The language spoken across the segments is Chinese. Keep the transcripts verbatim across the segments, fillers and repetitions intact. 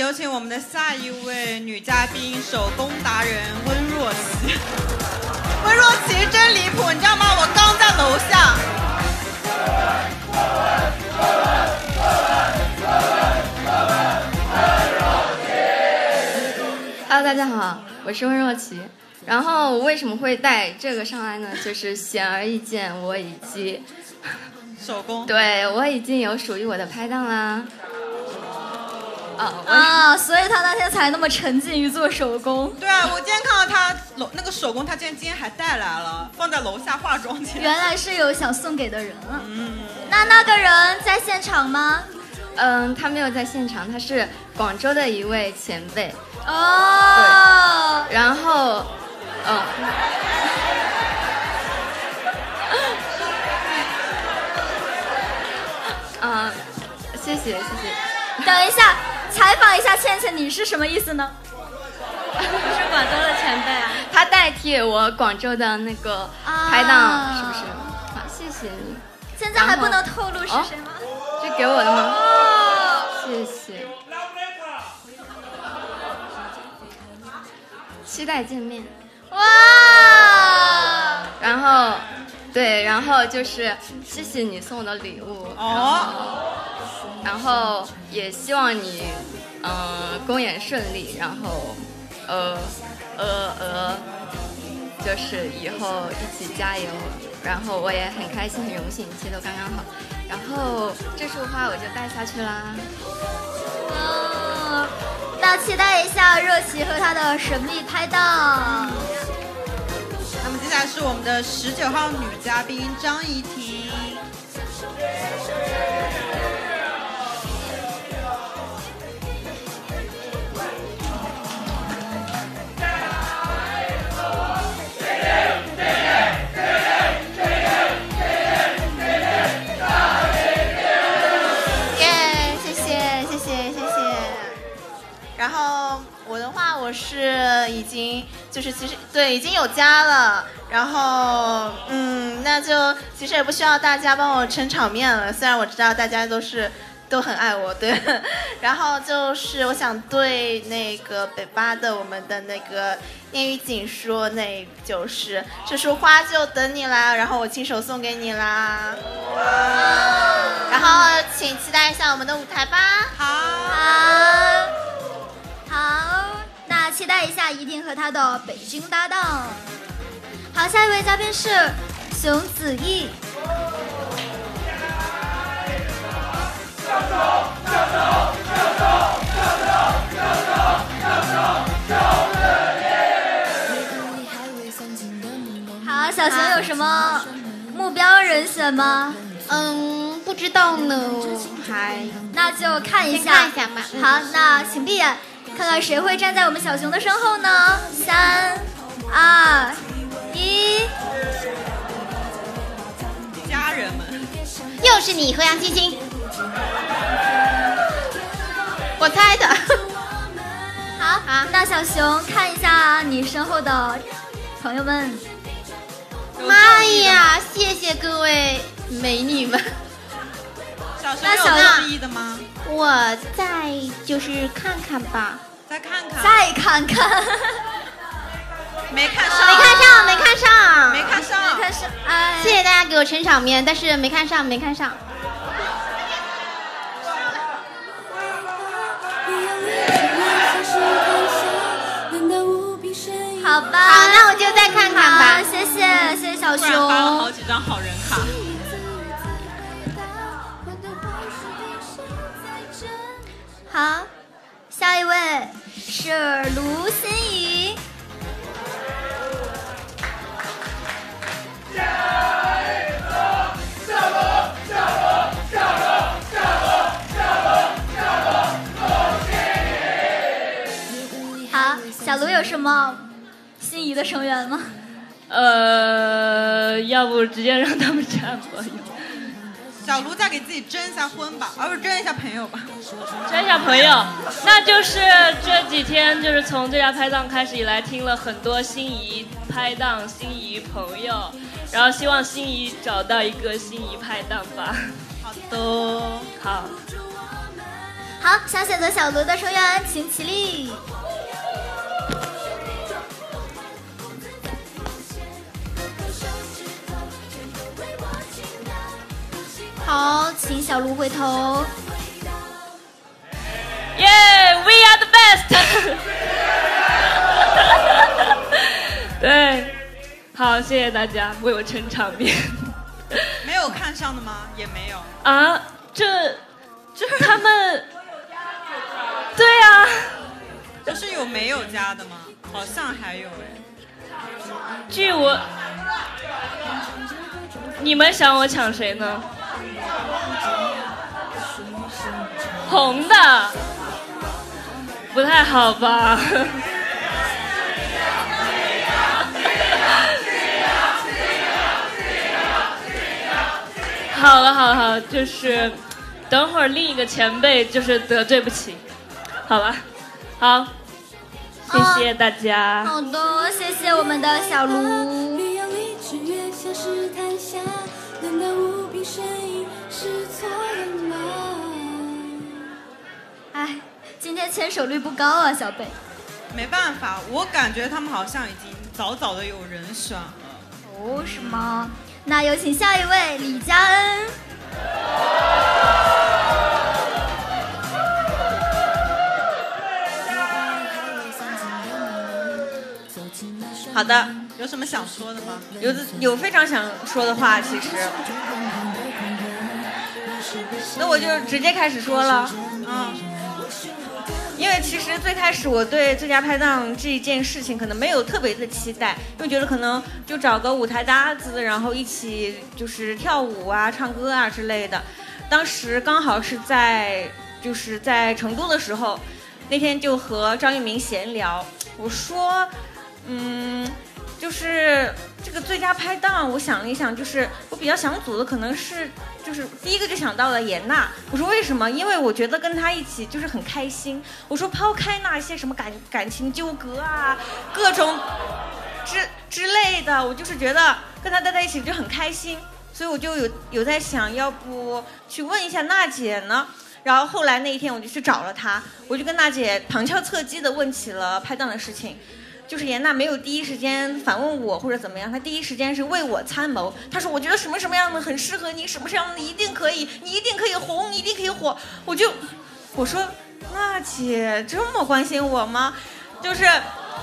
有请我们的下一位女嘉宾，手工达人温若琪。温若琪真离谱，你知道吗？我刚在楼下。 Hello， 大家好，我是温若琪。然后我为什么会带这个上来呢？就是显而易见，我已经手工， 对我已经有属于我的拍档啦。 啊啊！所以他那天才那么沉浸于做手工。 对啊，我今天看到他楼那个手工，他竟然今天还带来了，放在楼下化妆间。 原来是有想送给的人啊。嗯。那那个人在现场吗？ 嗯，他没有在现场，他是广州的一位前辈。 哦。 对。然后，嗯。啊、嗯，谢谢谢谢。 等一下。采访一下倩倩，你是什么意思呢？ 我是广州的前辈啊，他代替我广州的那个拍档，啊、是不是？好，谢谢你。 现在还不能透露是谁吗？ 哦、这给我的吗？哦、谢谢。期待见面。 哇！ 然后，对，然后就是谢谢你送我的礼物。哦。然后也希望你，嗯、呃，公演顺利，然后，呃，呃呃，就是以后一起加油。然后我也很开心，很荣幸，一切都刚刚好。然后这束花我就带下去啦。 哦，那期待一下热琪和他的神秘拍档。 那么接下来是我们的十九号女嘉宾张怡婷。 然后我的话，我是已经就是其实对已经有家了，然后嗯，那就其实也不需要大家帮我撑场面了，虽然我知道大家都是都很爱我，对。然后就是我想对那个北巴的我们的那个念玉锦说，那就是这束花就等你啦，然后我亲手送给你啦。然后请期待一下我们的舞台吧。 好。 好。好，那期待一下怡婷和她的北京搭档。好，下一位嘉宾是熊子毅。好，小熊有什么目标人选吗？ 嗯，不知道呢，还那就看一下， 看一下吧。 好，那请闭眼。看看谁会站在我们小熊的身后呢？三、二、一， 家人们， 又是你，河阳青青，我猜的。 好，好，那小熊看一下你身后的朋友们。 妈呀！谢谢各位美女们。 小熊有乐意的吗？ 我再就是看看吧， 再看看， 再看看， 没看上， 没看上，没看上， 没看上， 没看上。哎， 谢谢大家给我撑场面，但是没看上，没看上。 好吧， 好，那我就再看看吧。 谢谢，谢谢小熊。 发了好几张好人卡。 好，下一位是卢欣怡。好，小卢有什么心仪的成员吗？ 呃，要不直接让他们站吧。 小卢再给自己征一下婚吧，而不是征一下朋友吧。 征一下朋友，那就是这几天就是从这家拍档开始以来，听了很多心仪拍档、心仪朋友，然后希望心仪找到一个心仪拍档吧。 好的， 好。 好，想选择小卢的成员请起立。好，请小卢回头。 耶、yeah, ，We are the best 。对，好，谢谢大家为我撑场面。 没有看上的吗？也没有啊，这这他们，对啊， 这是有没有加的吗？好像还有哎。 据我，你们想我抢谁呢？红的，不太好吧？好了好了好了，就是等会儿另一个前辈就是得罪不起，好吧？好，谢谢大家。 好的，谢谢我们的小卢。哎，今天牵手率不高啊，小北。 没办法，我感觉他们好像已经早早的有人选了。 哦，是吗？那有请下一位李佳恩。 好的， 有什么想说的吗？ 有有非常想说的话，其实。那我就直接开始说了。嗯。因为其实最开始我对最佳拍档这一件事情可能没有特别的期待，因为觉得可能就找个舞台搭子，然后一起就是跳舞啊、唱歌啊之类的。当时刚好是在就是在成都的时候，那天就和张玉明闲聊，我说，嗯，就是这个最佳拍档，我想了一想，就是我比较想组的可能是。就是第一个就想到了严娜，我说为什么？因为我觉得跟她一起就是很开心。我说抛开那些什么感感情纠葛啊，各种之之类的，我就是觉得跟她待在一起就很开心，所以我就有有在想，要不去问一下娜姐呢？然后后来那一天我就去找了她，我就跟娜姐旁敲侧击的问起了拍档的事情。就是严娜没有第一时间反问我或者怎么样，她第一时间是为我参谋。她说我觉得什么什么样的很适合你，什么什么样的一定可以，你一定可以红，你一定可以火。我就我说娜姐这么关心我吗？就是，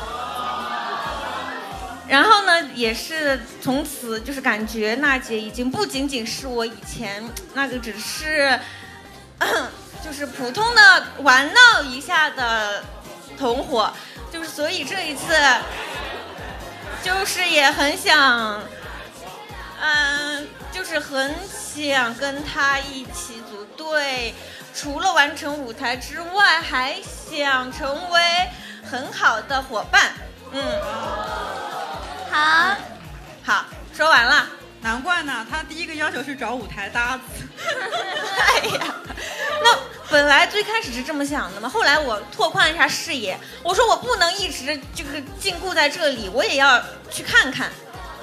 然后呢也是从此就是感觉娜姐已经不仅仅是我以前那个只是就是普通的玩闹一下的同伙。就是所以这一次，就是也很想，嗯，就是很想跟他一起组队，除了完成舞台之外，还想成为很好的伙伴。嗯， 好， 好，说完了。 难怪呢，他第一个要求是找舞台搭子。 哎呀，那本来最开始是这么想的嘛，后来我拓宽一下视野，我说我不能一直就是禁锢在这里，我也要去看看。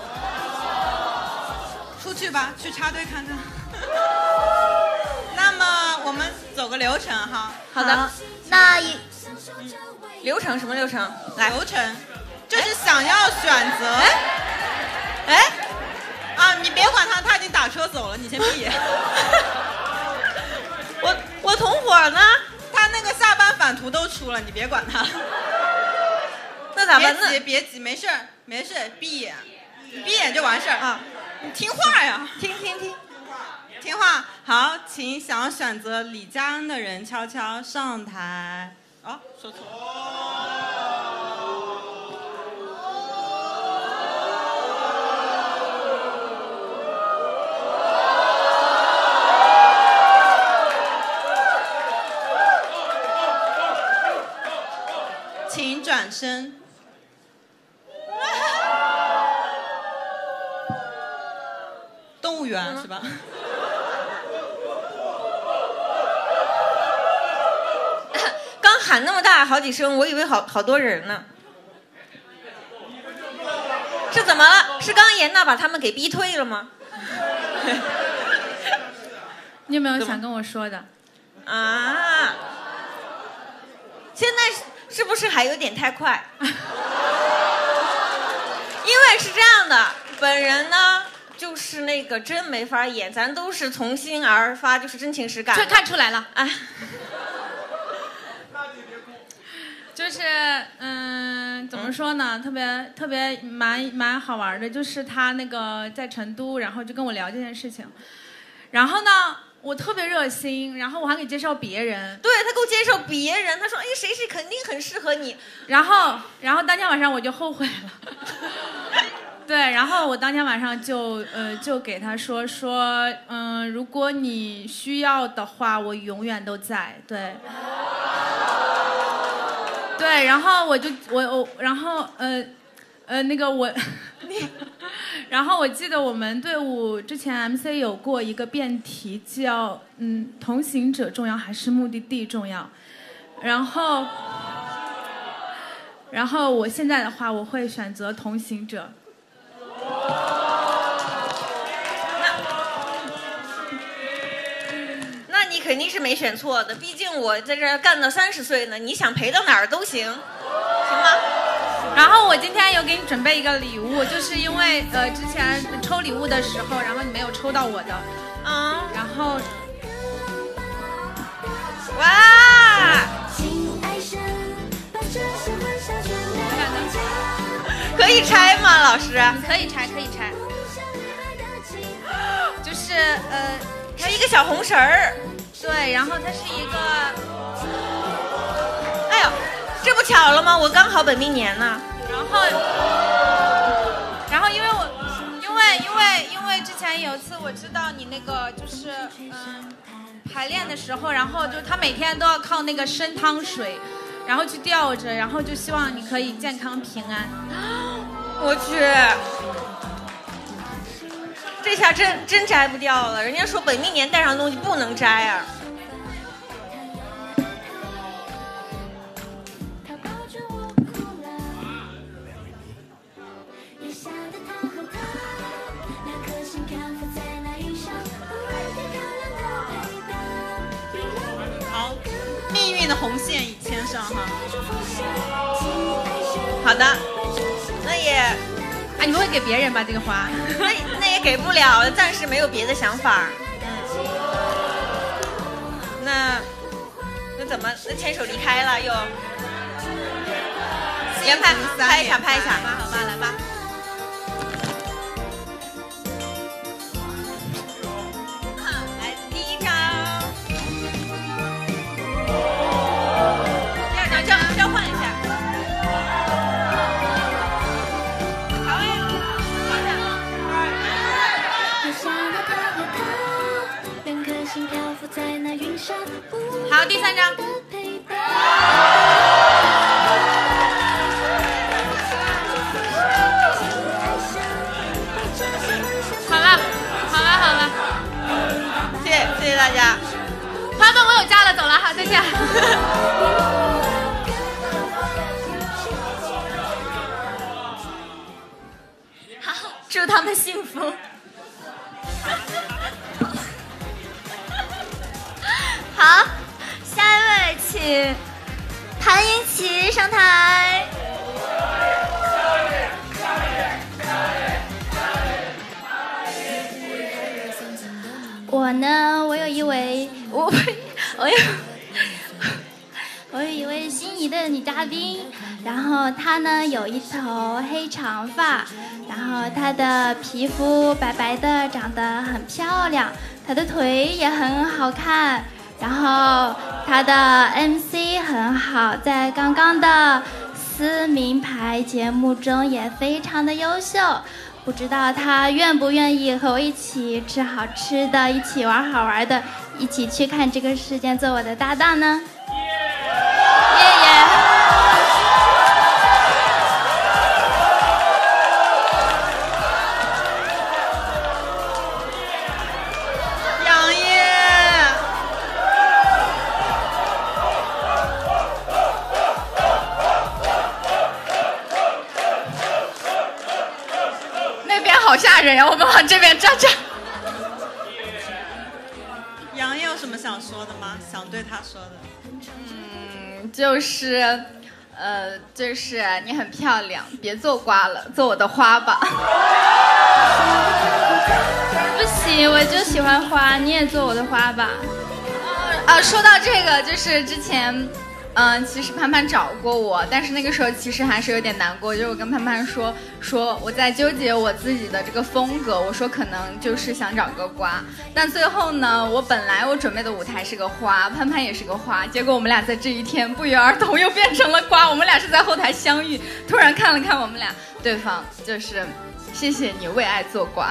出去吧，去插队看看。那么我们走个流程哈。 好的。 好，那一、 嗯、流程什么流程？来， 流程就是想要选择。 哎。哎啊，你别管他，他已经打车走了，你先闭。 我我同伙呢？ 他那个下班返图都出了，你别管他。 那咋办？ 别急别急，没事没事，闭眼，你闭眼就完事儿啊。你听话呀， 听听听， 听话。好，请想要选择李佳恩的人悄悄上台。哦，说错了。请转身。动物园、嗯、是吧？ 刚喊那么大好几声，我以为好好多人呢。是怎么了？是刚严娜把他们给逼退了吗？ 你有没有想跟我说的？ 啊！ 现在是不是还有点太快？因为是这样的，本人呢就是那个真没法演，咱都是从心而发，就是真情实感。 这看出来了， 哎。 就是嗯，怎么说呢？特别特别蛮蛮好玩的，就是他那个在成都，然后就跟我聊这件事情，然后呢，我特别热心，然后我还给介绍别人， 对他给我介绍别人，他说哎谁谁肯定很适合你， 然后然后当天晚上我就后悔了，对，然后我当天晚上就呃就给他说说嗯、呃，如果你需要的话，我永远都在，对。对，然后我就我我然后呃呃那个我，然后我记得我们队伍之前 M C 有过一个辩题叫嗯同行者重要还是目的地重要，然后然后我现在的话我会选择同行者。 那你肯定是没选错的，毕竟我在这儿干到三十岁呢，你想陪到哪儿都行，行吗？ 然后我今天有给你准备一个礼物，就是因为呃之前抽礼物的时候，然后你没有抽到我的， 嗯， 然后， 哇，可以拆吗，老师？ 可以拆，可以拆，就是呃。 还有一个小红绳儿， 对，然后它是一个， 哎呦，这不巧了吗？我刚好本命年呢。 然后，然后因为我，因为因为因为之前有一次我知道你那个就是嗯排练的时候，然后就他每天都要靠那个参汤水，然后去吊着，然后就希望你可以健康平安。 我去。这下真真摘不掉了，人家说本命年带上东西不能摘啊。 好，命运的红线已牵上哈。 好的，那也。 啊，你们会给别人吧这个花？ 那那也给不了，暂时没有别的想法。嗯，那那怎么？那牵手离开了又？连拍拍一下，拍一下。好吧，来吧。来第一张，第二张交交换一下。 好，第三张。好了，好了，好了。 谢谢谢谢大家。 朋友们，我有家了，走了，好，再见。 好，祝他们幸福。好，下一位请谭英奇上台。我呢，我有一位我我有我有一位心仪的女嘉宾，然后她呢有一头黑长发，然后她的皮肤白白的，长得很漂亮，她的腿也很好看。然后他的 M C 很好，在刚刚的撕名牌节目中也非常的优秀，不知道他愿不愿意和我一起吃好吃的，一起玩好玩的，一起去看这个事件，做我的搭档呢？耶耶！ 杨烨。 好吓人呀！我们往这边站站。 杨烨有什什么想说的吗？想对他说的？ 嗯，就是，呃，就是你很漂亮，别做瓜了，做我的花吧。 不行，我就喜欢花，你也做我的花吧。 啊，说到这个，就是之前，嗯、呃，其实潘潘找过我，但是那个时候其实还是有点难过，就是我跟潘潘说，说我在纠结我自己的这个风格，我说可能就是想找个瓜，但最后呢，我本来我准备的舞台是个花，潘潘也是个花，结果我们俩在这一天不约而同又变成了瓜，我们俩是在后台相遇，突然看了看我们俩，对方就是谢谢你为爱做瓜。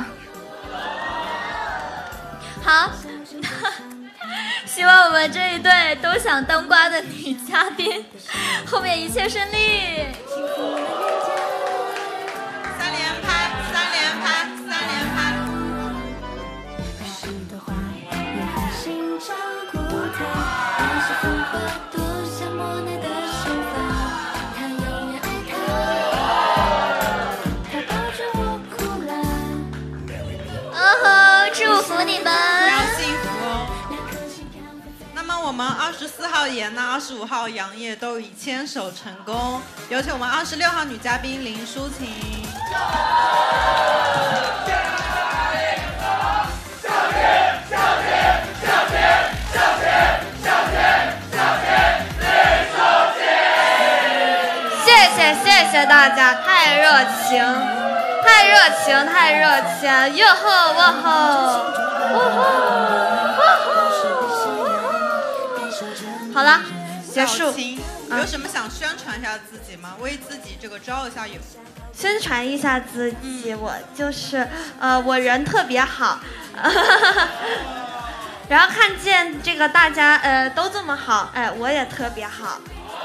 好。希望我们这一对都想当瓜的女嘉宾，后面一切顺利。 三连拍，三连拍，三连拍。 哦吼，祝福你们！ 要幸福哦。那么我们二十四号严娜、二十五号杨烨都已牵手成功，有请我们二十六号女嘉宾林淑琴。 谢谢谢谢大家，太热情，太热情，太热情！哟吼哇吼，哇吼哇吼！好了，结束。 有什么想宣传一下自己吗？为自己这个招一下友。 宣传一下自己，嗯、我就是呃，我人特别好，然后看见这个大家呃都这么好，哎，我也特别好。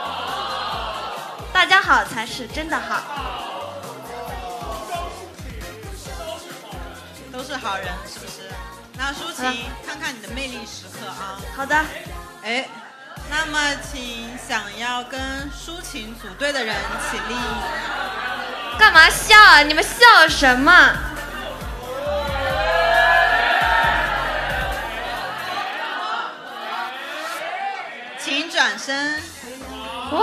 大家好才是真的好。 都是好人，是不是？那舒淇，看看你的魅力时刻啊。 好的。 哎。那么，请想要跟抒情组队的人起立。 干嘛笑啊？你们笑什么？ 请转身。 哇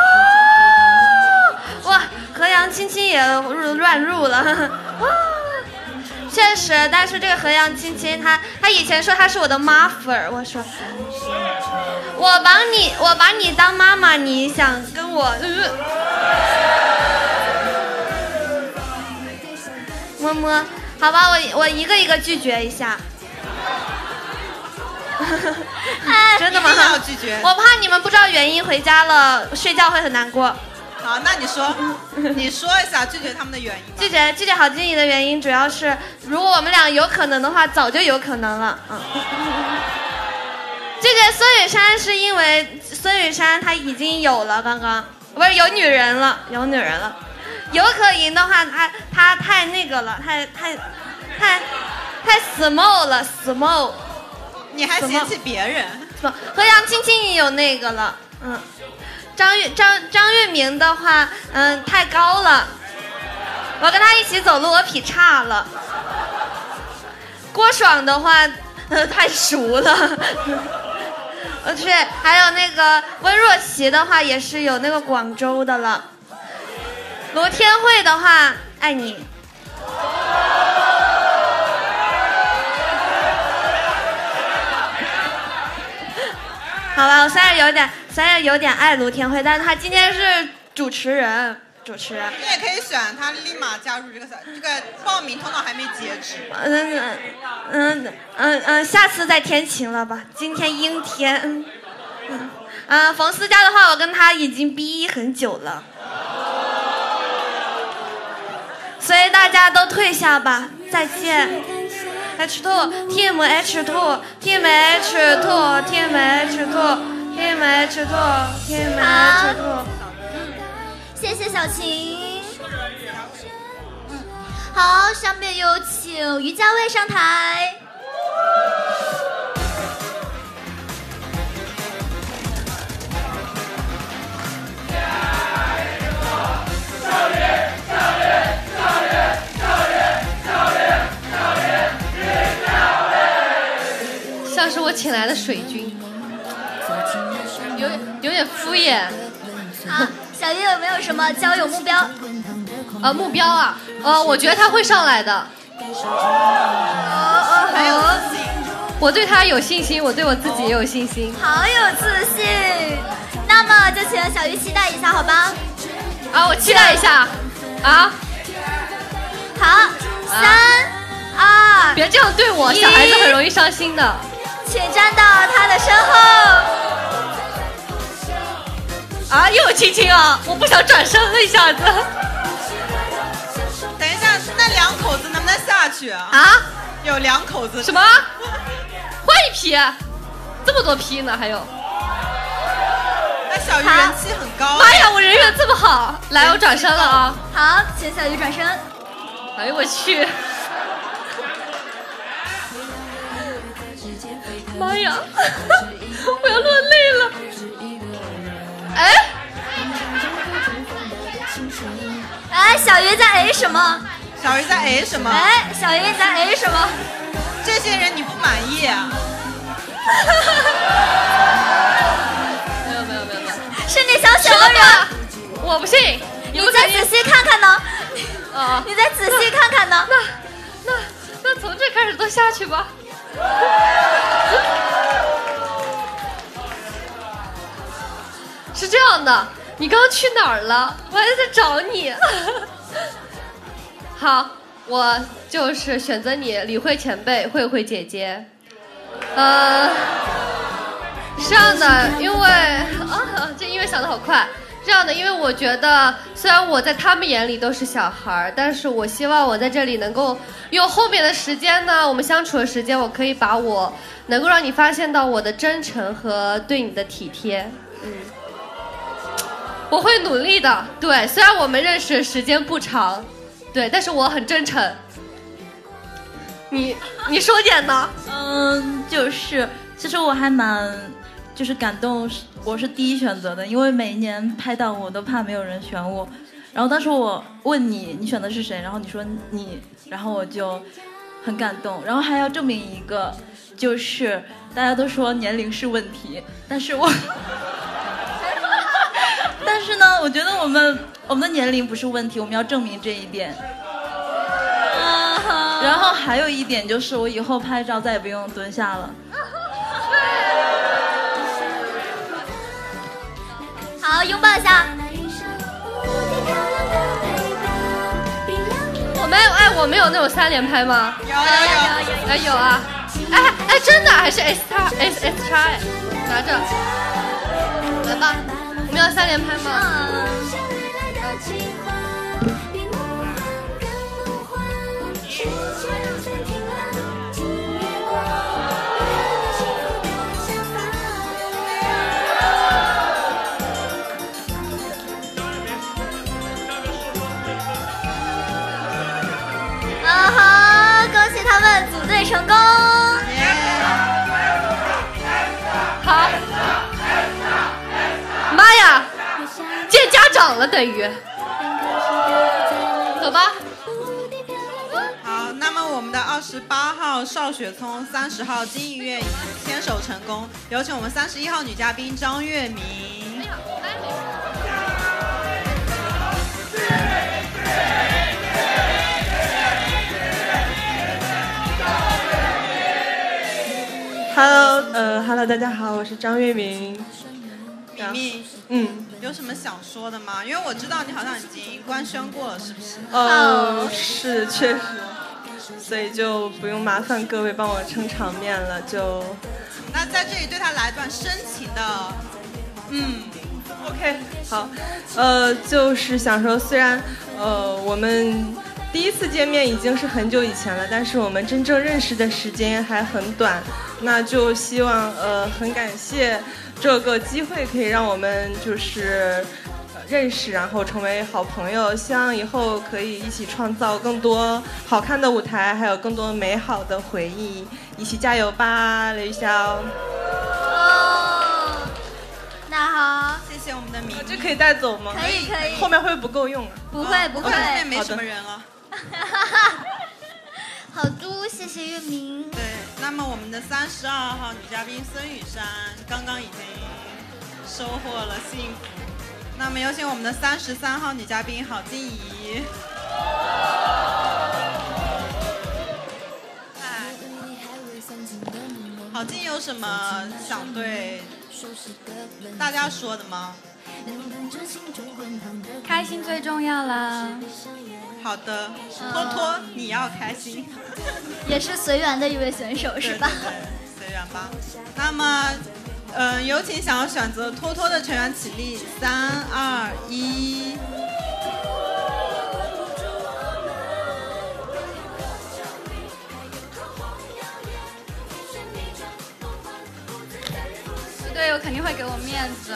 哇！何阳青青也入乱入了。哇！确实，但是这个何阳青青，他他以前说他是我的妈粉儿，我说。我把你，我把你当妈妈，你想跟我？呃、摸摸，好吧，我我一个一个拒绝一下。真的吗？ 要拒绝。 我怕你们不知道原因，回家了睡觉会很难过。 好，那你说，你说一下拒绝他们的原因吧。 拒绝拒绝郝静怡的原因，主要是如果我们俩有可能的话，早就有可能了。嗯。拒绝孙雨珊是因为孙雨珊她已经有了，刚刚不是有女人了，有女人了。有可盈的话，她她太那个了，太太太太 small 了 ，small。 你还嫌弃别人？ 不，何阳青青也有那个了，嗯。张月张张月明的话，嗯，太高了，我跟他一起走路，我劈叉了。郭爽的话，呃，太熟了。我去，还有那个温若琪的话，也是有那个广州的了。罗天慧的话，爱你。好吧，我虽然有点，虽然有点爱卢天慧，但是他今天是主持人，主持人。 你也可以选他，立马加入这个赛，这个报名通道还没截止。 嗯嗯嗯嗯嗯，下次再天晴了吧，今天阴天。嗯嗯，啊，冯思佳的话，我跟他已经逼很久了，所以大家都退下吧，再见。H 二 Team H 二 Team H 二 Team H 二 Team H 二 Team H 二。 谢谢小晴。嗯，好，下面有请于家卫上台。 像是我请来的水军，有有点敷衍。 好，小鱼有没有什么交友目标？ 呃，目标啊，呃，我觉得他会上来的。 哦很有自信。 我对他有信心，我对我自己也有信心。 好有自信。那么就请小鱼期待一下，好吧？ 啊，我期待一下。啊。 好，三、二。 别这样对我，小孩子很容易伤心的。 请站到他的身后。 啊，又亲亲啊！我不想转身了，一下子。 等一下，那两口子能不能下去啊？ 啊？ 有两口子。 什么？换一批？这么多批呢？还有？ 那小鱼人气很高。 妈呀，我人缘这么好！来，我转身了啊！ 好，请小鱼转身。 哎呦我去！妈呀，我要落泪了！哎， 哎，小鱼在 A 什么？ 小鱼在 A 什么？ 哎，小鱼在 A 什么？ 这些人你不满意啊？ 没有没有没有没有， 是你想选的人， 我不信。 你再仔细看看呢？ 啊， 你再仔细看看呢？ 那那那从这开始都下去吧。是这样的，你刚刚去哪儿了？我还在找你。好，我就是选择你，李慧前辈，慧慧姐姐。呃，是这样的，因为啊，这音乐响得好快。这样的，因为我觉得，虽然我在他们眼里都是小孩，但是我希望我在这里能够用后面的时间呢，我们相处的时间，我可以把我能够让你发现到我的真诚和对你的体贴。嗯，我会努力的。对，虽然我们认识时间不长，对，但是我很真诚。你你说点呢？ 嗯，就是其实我还蛮就是感动，我是第一选择的，因为每一年拍档我都怕没有人选我，然后当时我问你你选的是谁，然后你说你，然后我就很感动，然后还要证明一个，就是大家都说年龄是问题，但是我但是呢，我觉得我们我们的年龄不是问题，我们要证明这一点。然后还有一点就是，我以后拍照再也不用蹲下了。 好，拥抱一下。 我们哎，我们有那种三连拍吗？ 有有有哎有啊！哎哎，真的还是 S 叉 S S 叉哎，拿着，来吧，我们要三连拍吗？ 啊哈！恭喜他们组队成功。 好。妈呀！见家长了等于。走吧。 好，那么我们的二十八号邵雪聪、三十号金逸月已经牵手成功，有请我们三十一号女嘉宾张月明。 Hello， 呃 ，Hello， 大家好，我是张月明。 明明， 嗯， 有什么想说的吗？因为我知道你好像已经官宣过了，是不是？ 呃，是，确实，所以就不用麻烦各位帮我撑场面了，就。 那在这里对他来一段深情的，嗯 ，OK， 好，呃，就是想说，虽然呃我们第一次见面已经是很久以前了，但是我们真正认识的时间还很短，那就希望呃很感谢这个机会可以让我们就是认识，然后成为好朋友，希望以后可以一起创造更多好看的舞台，还有更多美好的回忆，一起加油吧，刘玉潇。 哦，那好， 谢谢我们的明。 这可以带走吗？ 可以可以。 后面会不会不够用啊？ 不会不会， 后面没什么人啊。 好的，谢谢月明。 对，那么我们的三十二号女嘉宾孙雨珊刚刚已经收获了幸福。那么有请我们的三十三号女嘉宾郝静怡。郝静有什么想对大家说的吗？ 开心最重要啦。 好的，托托，你要开心。 也是随缘的一位选手是吧？ 对对对，随缘吧。那么，嗯、呃，有请想要选择托托的成员起立，三二一。 队友肯定会给我面子。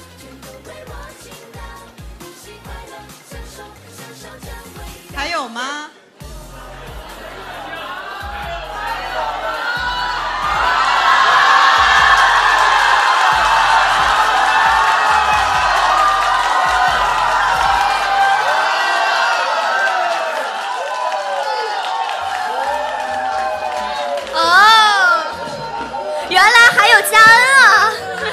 还有吗？ 哦，原来还有佳恩啊！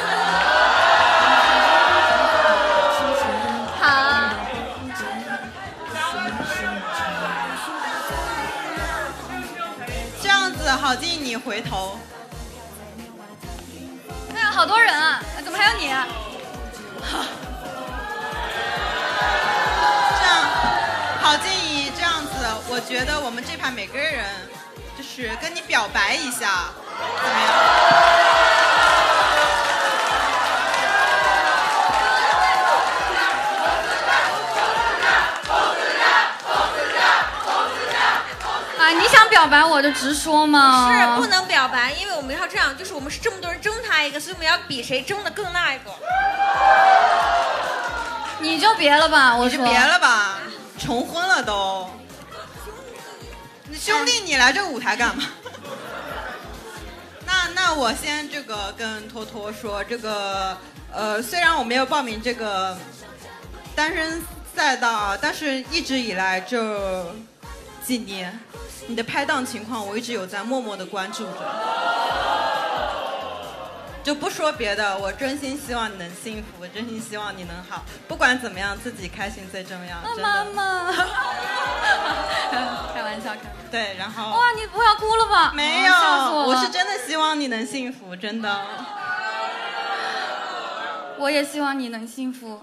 郝静，你回头。 哎呀，好多人啊！怎么还有你？ 这样，郝静怡，这样子，我觉得我们这排每个人就是跟你表白一下，怎么样？ 啊，你想表白我就直说嘛。 是不能表白，因为我们要这样，就是我们是这么多人争他一个，所以我们要比谁争的更那一个。 你就别了吧，我说。你就别了吧，重婚了都。兄弟，你来这个舞台干嘛？那那我先这个跟托托说，这个呃，虽然我没有报名这个单身赛道啊，但是一直以来这几年。你的拍档情况，我一直有在默默的关注着，就不说别的，我真心希望你能幸福，我真心希望你能好，不管怎么样，自己开心最重要。 妈妈，开玩笑，开玩笑。 对，然后。 哇，你不要哭了吧？ 没有， 我, 我是真的希望你能幸福，真的。 我也希望你能幸福。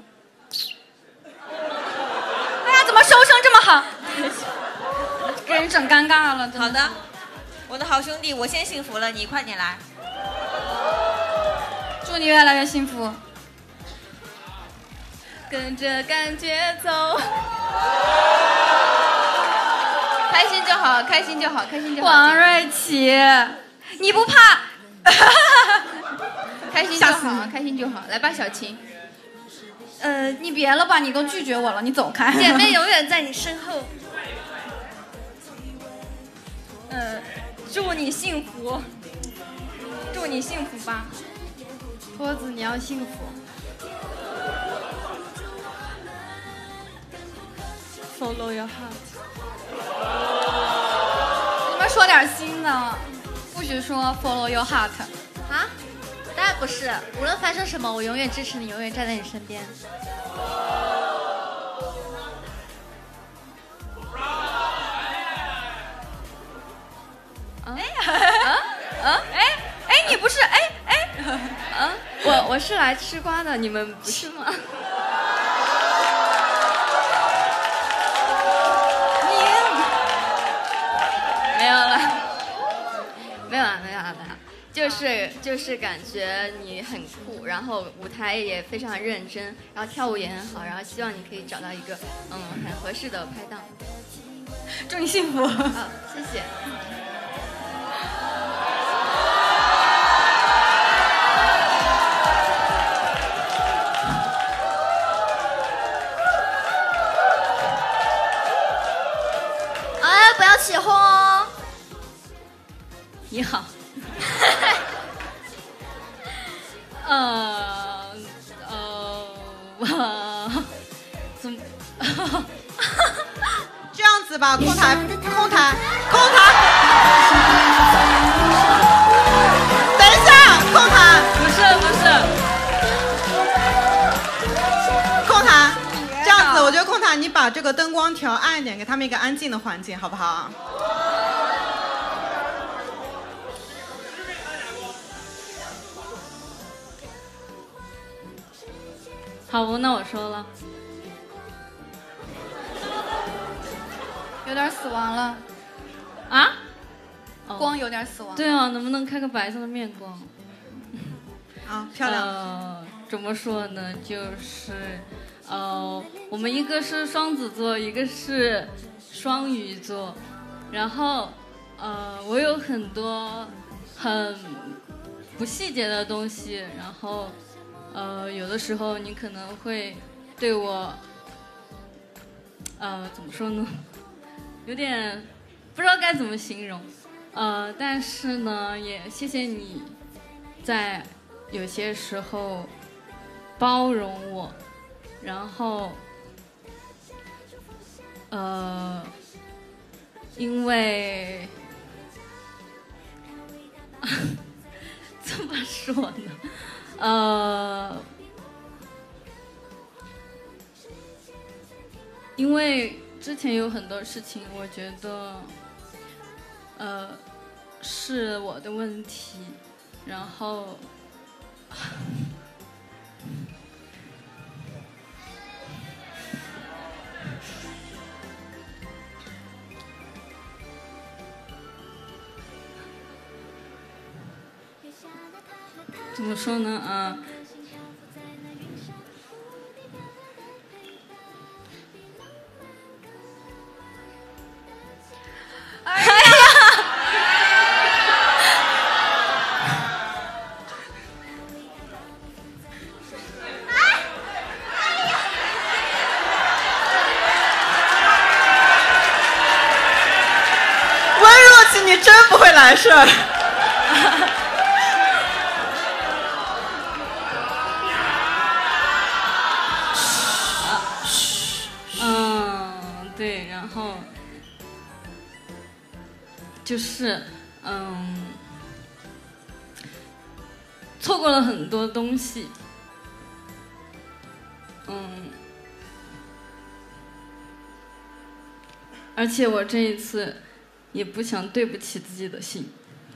哎呀，怎么收声这么好？给人整尴尬了。 好的，我的好兄弟，我先幸福了，你快点来。 祝你越来越幸福。跟着感觉走， 开心就好，开心就好，开心就好。 王瑞琪，你不怕？ 开心就好，开心就好。来吧，小琴。 呃，你别了吧，你都拒绝我了，你走开。 姐妹永远在你身后。 呃，祝你幸福，祝你幸福吧， 托子，你要幸福。 Follow your heart。 你们说点新的，不许说 Follow your heart。 啊？当然不是，无论发生什么，我永远支持你，永远站在你身边。 哎啊啊哎哎，你不是哎哎啊？ 我我是来吃瓜的，你们不是吗？ 你没有了，没有啊，没有啊，没有。就是就是感觉你很酷，然后舞台也非常认真，然后跳舞也很好，然后希望你可以找到一个嗯很合适的拍档。 祝你幸福。 好，谢谢。 哎，不要起哄哦。 你好。呃呃，怎么？ 这样子， 次把空台空台空台，等一下，空台不是不是空台，这样子，我觉得空台你把这个灯光调暗一点，给他们一个安静的环境，好不好？ 好不，那我说了。 有点死亡了。 啊？ 光有点死亡。 对啊，能不能开个白色的面光？ 啊，漂亮。 呃，怎么说呢？就是，呃，我们一个是双子座，一个是双鱼座，然后，呃，我有很多很不细节的东西，然后。呃，有的时候你可能会对我，呃，怎么说呢？有点不知道该怎么形容，呃，但是呢，也谢谢你，在有些时候包容我，然后，呃，因为怎么说呢？呃，因为之前有很多事情，我觉得，呃，是我的问题，然后，怎么说呢？啊， 哎呀！ 温若琪，你真不会来事儿。 就是，嗯，错过了很多东西，嗯，而且我这一次也不想对不起自己的心。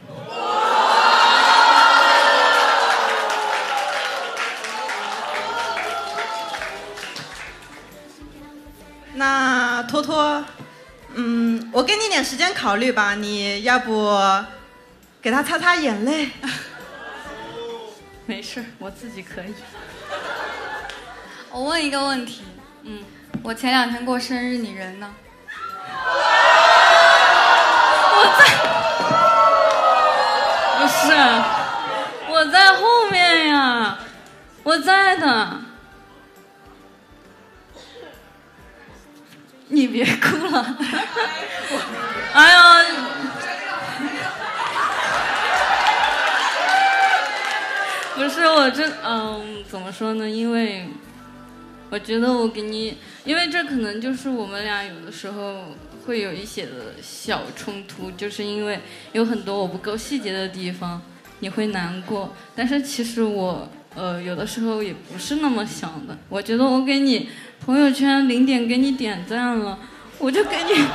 那托托。嗯，我给你点时间考虑吧，你要不给他擦擦眼泪？ 没事，我自己可以。 我问一个问题， 嗯， 我前两天过生日，你人呢？ 我在，不是，我在后面呀，我在的。你别哭了，哎呀，不是我这，嗯，怎么说呢？因为我觉得我给你，因为这可能就是我们俩有的时候会有一些的小冲突，就是因为有很多我不够细节的地方，你会难过。但是其实我，呃，有的时候也不是那么想的。我觉得我给你。朋友圈零点给你点赞了，我就给你，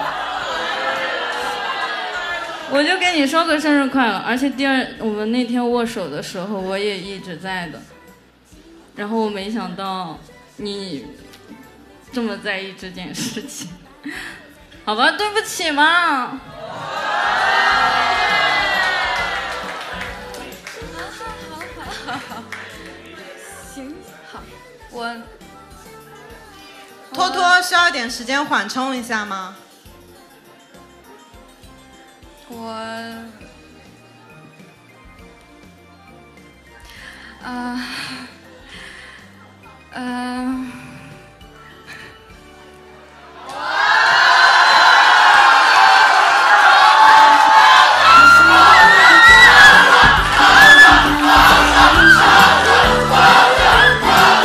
我就给你说个生日快乐。而且第二，我们那天握手的时候，我也一直在的。然后我没想到你这么在意这件事情，好吧，对不起嘛。 好好好，行，好，我。 托托需要一点时间缓冲一下吗？ 我，啊，呃。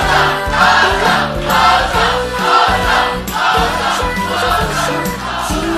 心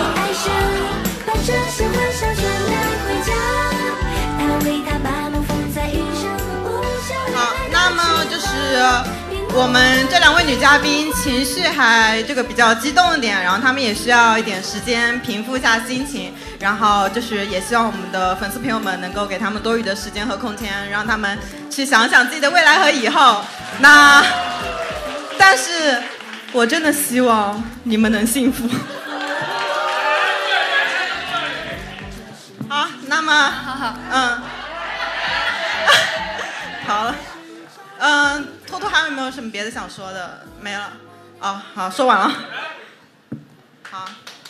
我们这两位女嘉宾情绪还这个比较激动一点，然后她们也需要一点时间平复一下心情，然后就是也希望我们的粉丝朋友们能够给他们多余的时间和空间，让他们去想想自己的未来和以后。那，但是我真的希望你们能幸福。好，那么， 好好， 嗯，好了。嗯，托托还有没有什么别的想说的？没了。哦，好，说完了。好。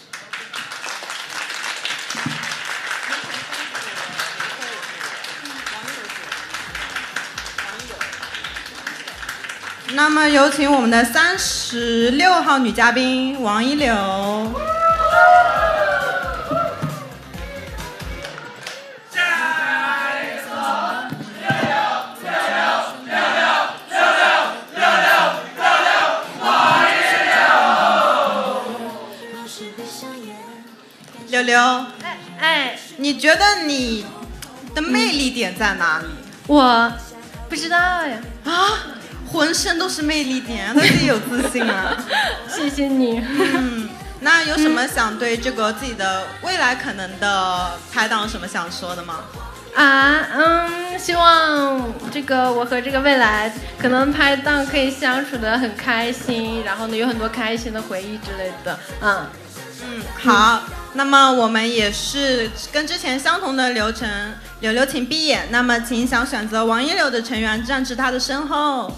那么有请我们的三十六号女嘉宾王一柳。柳柳， 哎哎， 你觉得你的魅力点在哪里？ 我不知道呀。 啊，浑身都是魅力点，对自己有自信啊！ 谢谢你。 嗯，那有什么想对这个自己的未来可能的拍档有什么想说的吗？ 啊，嗯，希望这个我和这个未来可能拍档可以相处得很开心，然后呢有很多开心的回忆之类的。嗯嗯，好。那么我们也是跟之前相同的流程，柳柳请闭眼。那么请想选择王一柳的成员站至他的身后。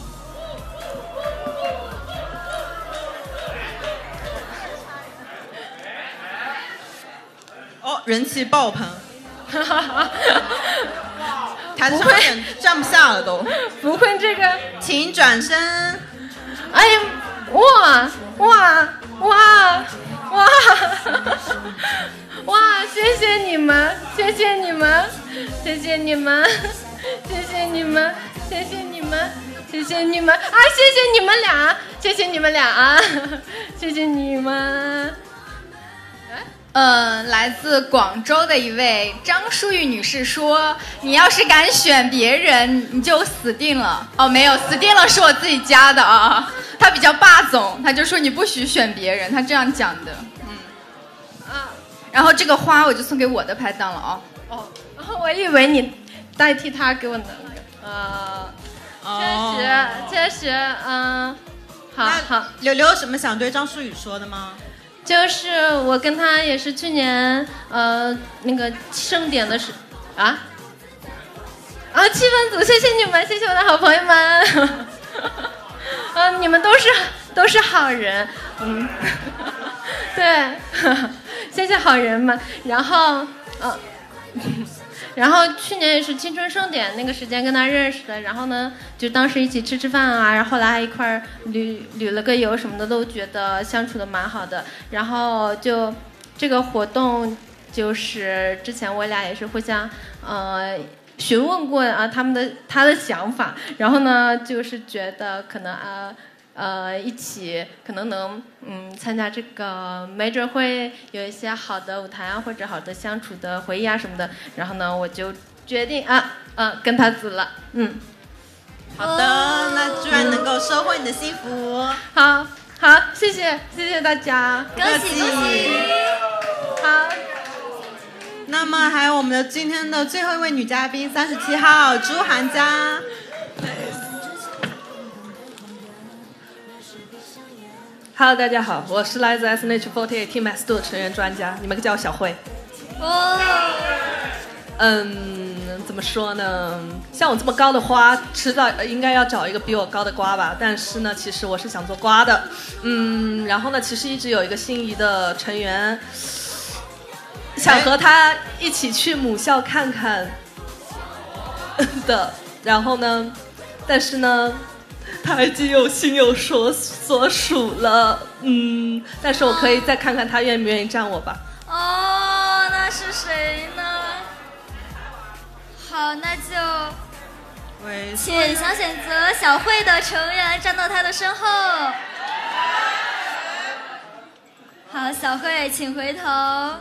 哦，人气爆棚，台子上有点站不下了都。 不会这个， 请转身。 哎呀，哇哇哇！哇哇！谢谢你们，谢谢你们，谢谢你们，谢谢你们，谢谢你们，谢谢你们啊！谢谢你们俩，谢谢你们俩啊！谢谢你们。 呃，来自广州的一位张淑玉女士说：“你要是敢选别人，你就死定了。”哦，没有，死定了是我自己加的啊。他比较霸总，他就说你不许选别人，他这样讲的。嗯，啊，然后这个花我就送给我的拍档了啊。 哦，我以为你代替他给我拿的。呃，确实，确实，嗯，好好。 柳柳有什么想对张淑雨说的吗？ 就是我跟他也是去年呃那个盛典的时啊啊气氛组，谢谢你们，谢谢我的好朋友们，嗯、啊，你们都是都是好人，嗯，对，谢谢好人们。然后呃，然后去年也是青春盛典那个时间跟他认识的，然后呢就当时一起吃吃饭啊，然后后来还一块儿旅旅了个游什么的，都觉得相处的蛮好的。然后就这个活动就是之前我俩也是互相呃询问过啊他们的他的想法，然后呢就是觉得可能啊呃一起可能能嗯参加这个，没准会有一些好的舞台啊或者好的相处的回忆啊什么的，然后呢我就决定啊呃跟他组了。嗯， 好的，那居然能够收获你的幸福。 好好，谢谢谢谢大家， 恭喜恭喜。 好， 那么还有我们的今天的最后一位女嘉宾，三十七号朱涵佳。 Hello， 大家好，我是来自 S N H 四十八 Team S 二 的成员专家，你们叫我小慧。哦。嗯，怎么说呢？像我这么高的花，迟早应该要找一个比我高的瓜吧。但是呢，其实我是想做瓜的。嗯，然后呢，其实一直有一个心仪的成员，想和他一起去母校看看的。然后呢，但是呢。他已经有心有所所属了，嗯，但是我可以再看看他愿不愿意站我吧。 哦，那是谁呢？好，那就请想选择小慧的成员站到他的身后。好，小慧，请回头。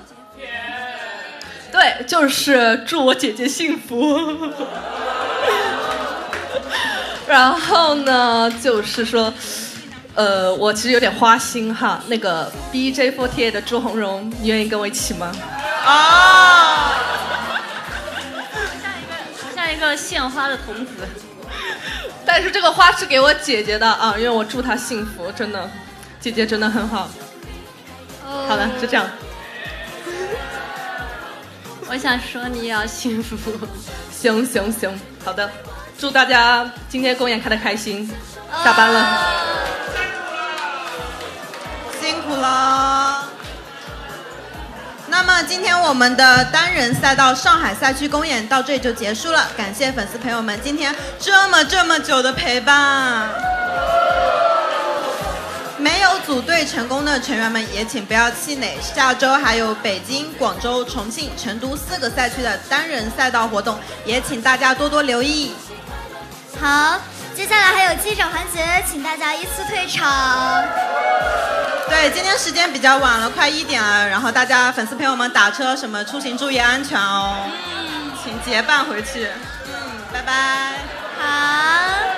对，就是祝我姐姐幸福。 然后呢，就是说，呃，我其实有点花心哈。那个 B J 四十八 的朱红荣，你愿意跟我一起吗？ 啊！像一个献花的童子。 但是这个花是给我姐姐的啊，因为我祝她幸福，真的，姐姐真的很好。 哦、 好了，就这样。 我想说你也要幸福。 行行行，好的，祝大家今天公演看得开心。下班了， 辛苦了。那么今天我们的单人赛道上海赛区公演到这里就结束了，感谢粉丝朋友们今天这么这么久的陪伴。没有组队成功的成员们也请不要气馁，下周还有北京、广州、重庆、成都四个赛区的单人赛道活动，也请大家多多留意。 好，接下来还有记者环节，请大家依次退场。 对，今天时间比较晚了，快一点了，然后大家粉丝朋友们打车什么出行注意安全哦，嗯，请结伴回去，嗯，拜拜。 好。